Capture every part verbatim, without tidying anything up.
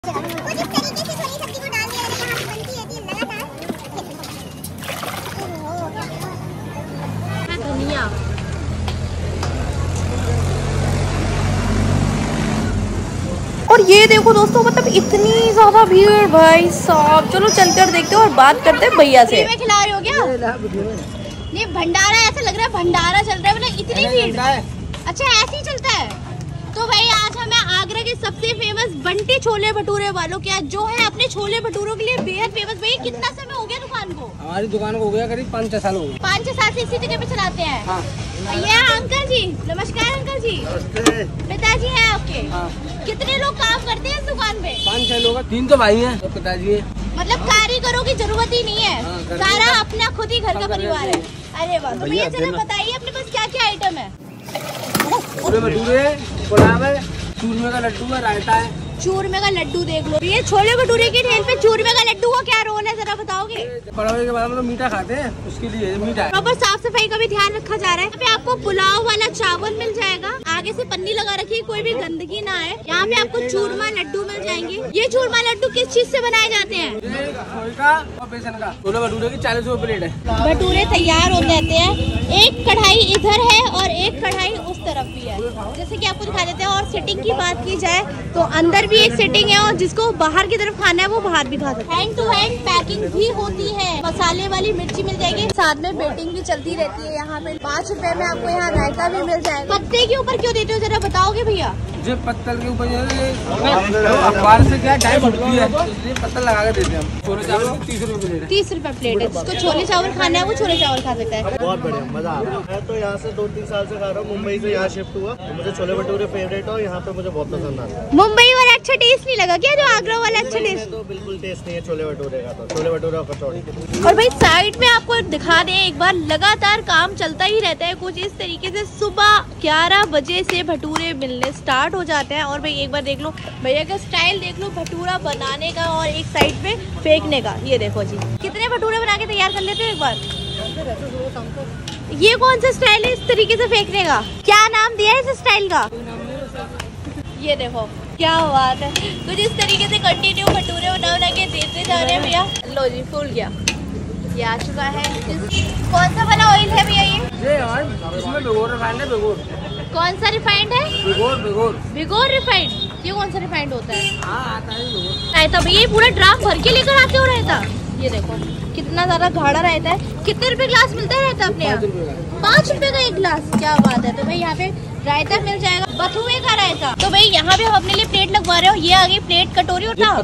और ये देखो दोस्तों, मतलब इतनी ज्यादा भीड़ भाई साहब। चलो चलकर देखते हो और बात करते हैं भैया से। में खिला रहे हो क्या? नहीं भंडारा, ऐसा लग रहा है भंडारा चल रहा है, मतलब इतनी भीड़। अच्छा ऐसे ही चलता है। तो भाई आज हमें आगरा के सबसे फेमस बंटी छोले भटूरे वालों के आज जो है अपने छोले भटूरों के लिए बेहद फेमस। भाई कितना समय हो गया दुकान को? हमारी दुकान को हो गया करीब पाँच छह साल हो गए। पाँच छह साल से इसी जगह पे चलाते हैं। हाँ। ये अंकल जी, नमस्कार अंकल जी। पिताजी है आपके? हाँ। कितने लोग काम करते हैं इस दुकान पे? पाँच छह लोग, तीन तो भाई हैं, पिताजी है। मतलब कारीगरों की जरूरत ही नहीं है। हाँ, सारा अपना खुद ही घर का परिवार है। अरे वाह। तो भैया जरा बताइए अपने पास क्या क्या आइटम है? छोले भटूरे, पुलाव है, चूरमे का लड्डू है, रायता है। चूरमे का लड्डू देख लो। ये छोले भटूरे की ठेल पे चूरमे का लड्डू का क्या रोल है जरा बताओगे? पड़ोगे के बाद हम लोग मीठा खाते हैं, उसके लिए मीठा है। प्रॉपर साफ सफाई का भी ध्यान रखा जा रहा है। यहाँ पे आपको पुलाव वाला चावल मिल जाएगा, आगे से पन्नी लगा रखी है, कोई भी गंदगी ना आए। यहाँ पे आपको चूरमा लड्डू मिल जाएंगे। ये चूरमा लड्डू किस चीज से बनाए जाते हैं? का और बेसन का। छोले भटूरे की चालीस रुपए प्लेट है। भटूरे तैयार हो जाते हैं। एक कढ़ाई इधर है और एक कढ़ाई उस तरफ भी है, जैसे कि आपको दिखा देते हैं। और सेटिंग की बात की जाए तो अंदर भी एक सेटिंग है, और जिसको बाहर की तरफ खाना है वो बाहर भी खा सकते हैं। हैंड टू हैंड पैकिंग भी होती है। मसाले वाली मिर्ची मिल जाएगी, साथ में बेटिंग भी चलती रहती है। यहाँ पे पाँच रुपए में आपको यहाँ रायता भी मिल जाएगा। पत्ते के ऊपर क्यों देते हो जरा बताओगे भैया? जो पत्तल के ऊपर अखबार से क्या डाई छुटती है, इसलिए पत्तल लगा के देते हैं हम। छोले चावल तीस रुपए प्लेट है। तीस रुपए प्लेट है। जिसको छोले चावल खाना है वो छोले चावल खा सकता है। बहुत बढ़िया, मजा आ रहा है। मैं तो यहाँ से दो तीन साल से खा रहा हूँ, मुंबई से यहाँ शिफ्ट हुआ। तो मुझे छोले भटूरे फेवरेट है, यहाँ पे मुझे बहुत पसंद आता है। मुंबई वाला अच्छा टेस्ट नहीं लगा क्या जो आगरा वाला अच्छा टेस्ट? तो बिल्कुल टेस्ट नहीं है छोले भटूरे का। तो छोले भटूरे और कचौड़ी। और भाई साइड में आपको दिखा दें एक बार, लगातार काम चलता ही रहता है कुछ इस तरीके से। सुबह ग्यारह बजे से भटूरे मिलने स्टार्ट हो जाते हैं। और भाई एक बार देख लो भैया का स्टाइल, देख लो भटूरा बनाने का और एक साइड पे फेंकने का। ये देखो जी कितने भटूरे बना के तैयार कर लेते हो एक बार। ये कौन सा स्टाइल है इस तरीके से फेंकने का? क्या नाम दिया है इस स्टाइल का? ये देखो क्या बात है। कुछ इस तरीके से कंटिन्यू भटूरे बना बना के देते जा रहे हैं भैया। लो जी फूल गया, ये आ चुका है। कौन सा वाला ऑयल है भैया ये? ये यार इसमें भिगोर रिफाइंड है। भिगोर कौन सा रिफाइंड है? भिगोर भिगोर भिगोर रिफाइंड। ये कौन सा रिफाइंड होता है? हाँ आता है भिगोर। रायता भैया ये पूरा ड्राम भर के लेकर आते हो रायता? ये देखो कितना ज्यादा गाढ़ा रहता है। कितने रुपए ग्लास मिलता है रायता अपने यहाँ? पाँच रुपए का एक ग्लास। क्या बात है। तो भाई यहाँ पे रायता मिल जाएगा, बथुए का रायता। तो भाई यहाँ पे हम अपने लिए प्लेट लगवा रहे हो। ये आ गई प्लेट, कटोरी उठाओ।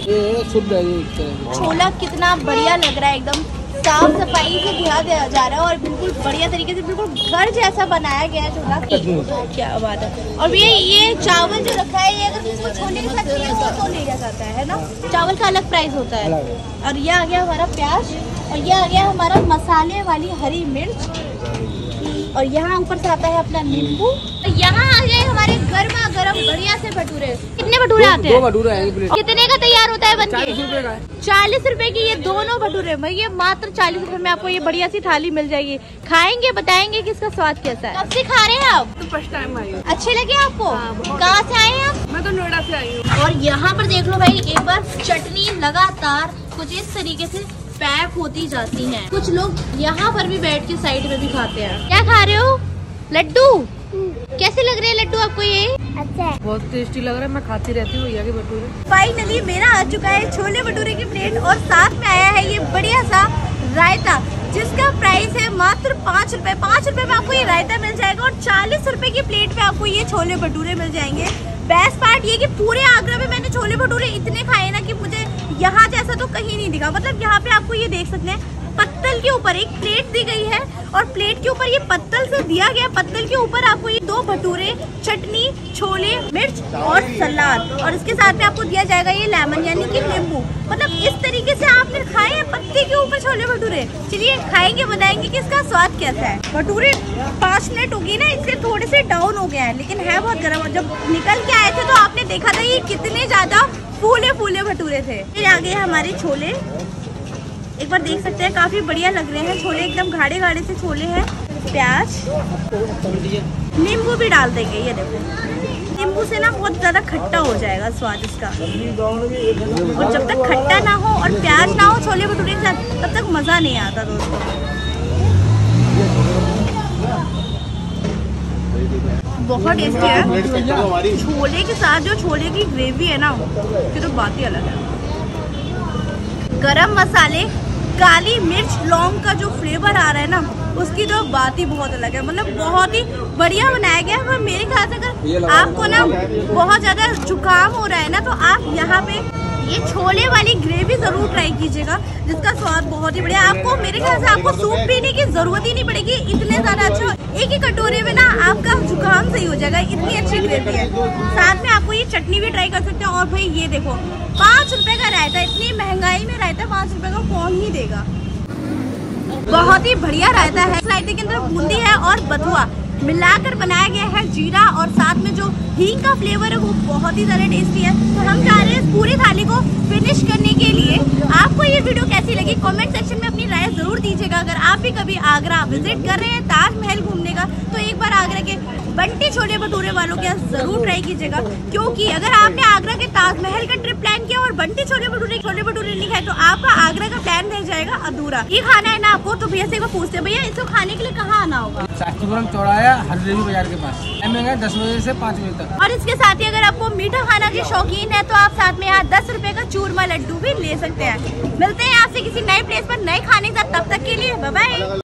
छोला कितना बढ़िया लग रहा है, एकदम साफ सफाई से धुला दिया जा रहा है और बिल्कुल बढ़िया तरीके से, बिल्कुल घर जैसा बनाया गया है छोला। क्या बात है। और भैया ये चावल जो रखा है, ये अगर किसी को छोले के साथ चाहिए तो तो ले जा सकता है ना, चावल का अलग प्राइस होता है। और ये आ गया हमारा प्याज, और ये आ गया हमारा मसाले वाली हरी मिर्च, और यहाँ ऊपर से आता है अपना नींबू। यहाँ आ गए हमारे गर्मा गर्म बढ़िया से भटूरे। कितने भटूरे आते हैं? दो भटूरे आएंगे। कितने का तैयार होता है बनके? चालीस रुपए का। चालीस रुपए की ये दोनों भटूरे में, ये मात्र चालीस रुपए में आपको ये बढ़िया सी थाली मिल जाएगी। खाएंगे, बताएंगे कि इसका स्वाद कैसा है। कब से खा रहे हैं आप? तो फर्स्ट टाइम आई हूँ। अच्छे लगे आपको? कहाँ से आए हैं आप? मैं तो नोएडा से आई हूँ। और यहाँ पर देख लो भाई एक बार, चटनी लगातार कुछ इस तरीके से पैक होती जाती है। कुछ लोग यहाँ पर भी बैठ के साइड में भी खाते हैं। क्या खा रहे हो? लड्डू। कैसे लग रहे हैं लड्डू आपको ये? अच्छा है, बहुत टेस्टी लग रहा है। मैं खाती रहती हूँ भैया के भटूरे। फाइनली मेरा आ चुका है छोले भटूरे की प्लेट, और साथ में आया है ये बढ़िया सा रायता, जिसका प्राइस है मात्र पाँच रुपए। पाँच रुपए में आपको ये रायता मिल जाएगा, और चालीस रुपए की प्लेट पे आपको ये छोले भटूरे मिल जाएंगे। बेस्ट पार्ट ये कि पूरे आगरा में मैंने छोले भटूरे इतने खाए ना कि मुझे यहाँ जैसा तो कहीं नहीं दिखा। मतलब यहाँ पे आपको ये देख सकते हैं, पत्तल के ऊपर एक प्लेट दी गई है, और प्लेट के ऊपर ये पत्तल से दिया गया, पत्तल के ऊपर आपको ये दो भटूरे, चटनी, छोले, मिर्च और सलाद, और इसके साथ में आपको दिया जाएगा ये लेमन यानी कि नींबू। मतलब इस तरीके से आपने खाए हैं पत्ते के ऊपर छोले भटूरे। चलिए खाएंगे, बताएंगे कि इसका स्वाद कैसा है। भटूरे पाँच मिनट होगी ना, इसलिए थोड़े से डाउन हो गया है, लेकिन है बहुत गर्म। और जब निकल के आए थे तो आपने देखा था ये कितने ज्यादा फूले फूले भटूरे थे। फिर आ गए हमारे छोले, एक बार देख सकते हैं, काफी बढ़िया लग रहे हैं छोले, एकदम गाढ़े गाढ़े से छोले हैं। प्याज, नींबू भी डाल देंगे, ये देखो। नींबू से ना बहुत ज्यादा खट्टा हो जाएगा स्वाद इसका, और जब तक खट्टा ना हो और प्याज ना हो छोले भटूरे के साथ तब तक मजा नहीं आता दोस्तों। बहुत टेस्टी है। छोले के साथ जो छोले की ग्रेवी है ना उसकी तो बात ही अलग है। गरम मसाले, काली मिर्च, लौंग का जो फ्लेवर आ रहा है ना उसकी तो बात ही बहुत अलग है। मतलब बहुत ही बढ़िया बनाया गया है। मेरे ख्याल से अगर आपको ना बहुत ज्यादा जुकाम हो रहा है ना तो आप यहाँ पे ये छोले वाली ग्रेवी जरूर ट्राई कीजिएगा, जिसका स्वाद बहुत ही बढ़िया। आपको मेरे ख्याल से आपको सूप पीने की जरूरत ही नहीं पड़ेगी, इतने ज्यादा अच्छा। एक ही कटोरे में ना आपका जुकाम सही हो जाएगा, इतनी अच्छी ग्रेवी है। साथ में आपको ये चटनी भी ट्राई कर सकते हैं। और भाई ये देखो पाँच रुपए का रायता, इतनी महंगाई में रायता पाँच रुपए का कौन ही देगा। बहुत ही बढ़िया रायता है। रायते के अंदर बूंदी है और बथुआ मिलाकर बनाया गया है, जीरा और साथ में जो हींग का फ्लेवर है वो बहुत ही ज्यादा टेस्टी है। तो हम जा रहे हैं इस पूरी थाली को फिनिश करने के लिए। आपको ये वीडियो कैसी लगी कमेंट सेक्शन में अपनी राय जरूर दीजिएगा। अगर आप भी कभी आगरा विजिट कर रहे हैं ताजमहल घूमने का तो एक बार आगरा के बंटी छोले भटूरे वालों के यहाँ जरूर ट्राई कीजिएगा, क्योंकि अगर आपने आगरा के ताजमहल का ट्रिप प्लान किया और बंटी छोले भटूरे छोले भटूरे नहीं खाए तो आपका आगरा का प्लान रह जाएगा अधूरा। ये खाना है ना आपको तो भैया से पूछते भैया इसको खाने के लिए कहाँ आना होगा? साक्षीपुरम चौराहा हरदेवी बाजार के पास, टाइमिंग है दस बजे से पाँच बजे तक। और इसके साथ ही अगर आपको मीठा खाना के शौकीन है तो आप साथ में यहाँ दस रुपए का चूरमा लड्डू भी ले सकते हैं। मिलते हैं आपसे किसी नए प्लेस पर नए खाने के साथ, तब तक के लिए बाय बाय।